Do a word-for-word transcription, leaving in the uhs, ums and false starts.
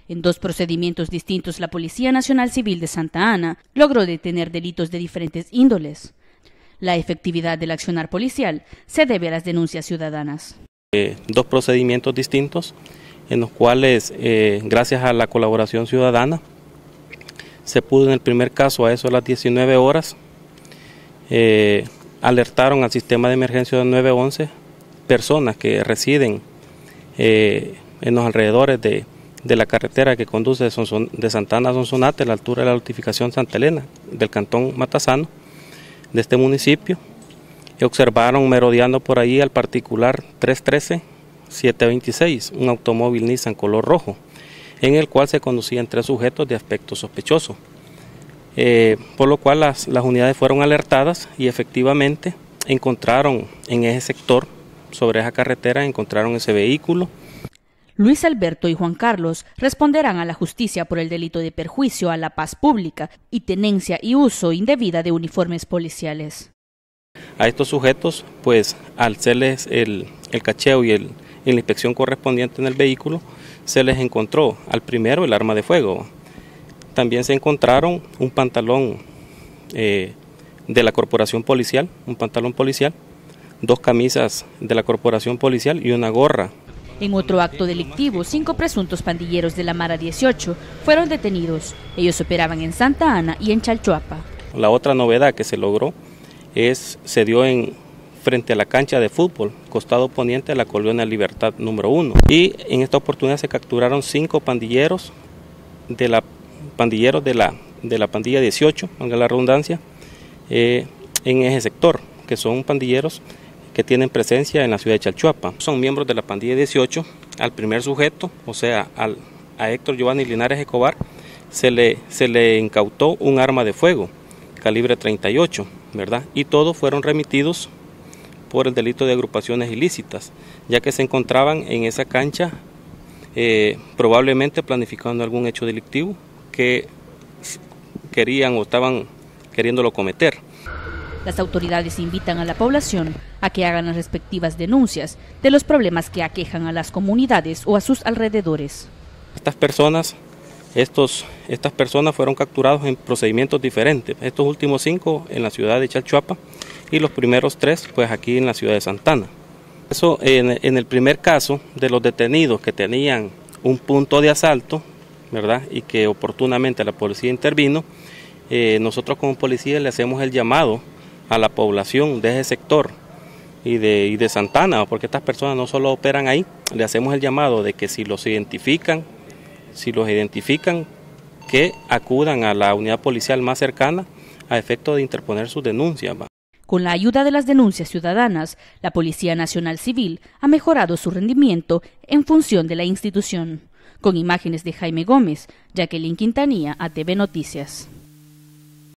En dos procedimientos distintos, la Policía Nacional Civil de Santa Ana logró detener delitos de diferentes índoles. La efectividad del accionar policial se debe a las denuncias ciudadanas. Eh, dos procedimientos distintos en los cuales, eh, gracias a la colaboración ciudadana, se pudo en el primer caso, a eso a las diecinueve horas, eh, alertaron al sistema de emergencia del nueve once personas que residen eh, en los alrededores de de la carretera que conduce de, Sonson, de Santa Ana a Sonsonate, a la altura de la notificación Santa Elena, del cantón Matasano, de este municipio, y observaron merodeando por ahí al particular tres trece siete veintiséis, un automóvil Nissan color rojo, en el cual se conducían tres sujetos de aspecto sospechoso, eh, por lo cual las, las unidades fueron alertadas y efectivamente encontraron en ese sector, sobre esa carretera, encontraron ese vehículo. Luis Alberto y Juan Carlos responderán a la justicia por el delito de perjuicio a la paz pública y tenencia y uso indebida de uniformes policiales. A estos sujetos, pues al serles el, el cacheo y, el, y la inspección correspondiente en el vehículo, se les encontró al primero el arma de fuego. También se encontraron un pantalón eh, de la corporación policial, un pantalón policial, dos camisas de la corporación policial y una gorra. En otro acto delictivo, cinco presuntos pandilleros de la Mara dieciocho fueron detenidos. Ellos operaban en Santa Ana y en Chalchuapa. La otra novedad que se logró es, se dio en, frente a la cancha de fútbol, costado poniente de la Colonia Libertad número uno. Y en esta oportunidad se capturaron cinco pandilleros de la, pandilleros de la, de la pandilla dieciocho, valga la redundancia, eh, en ese sector, que son pandilleros que tienen presencia en la ciudad de Chalchuapa. Son miembros de la pandilla dieciocho. Al primer sujeto, o sea, al, a Héctor Giovanni Linares Escobar, se le, se le incautó un arma de fuego, calibre treinta y ocho, ¿verdad? Y todos fueron remitidos por el delito de agrupaciones ilícitas, ya que se encontraban en esa cancha eh, probablemente planificando algún hecho delictivo que querían o estaban queriéndolo cometer. Las autoridades invitan a la población a que hagan las respectivas denuncias de los problemas que aquejan a las comunidades o a sus alrededores. Estas personas, estos, estas personas fueron capturados en procedimientos diferentes, estos últimos cinco en la ciudad de Chalchuapa y los primeros tres pues aquí en la ciudad de Santa Ana. Eso en, en el primer caso de los detenidos que tenían un punto de asalto, ¿verdad? Y que oportunamente la policía intervino, eh, nosotros como policía le hacemos el llamado a la población de ese sector y de, y de Santa Ana, porque estas personas no solo operan ahí, le hacemos el llamado de que si los identifican, si los identifican, que acudan a la unidad policial más cercana a efecto de interponer sus denuncias. Con la ayuda de las denuncias ciudadanas, la Policía Nacional Civil ha mejorado su rendimiento en función de la institución. Con imágenes de Jaime Gómez, Jacqueline Quintanilla, A T V Noticias.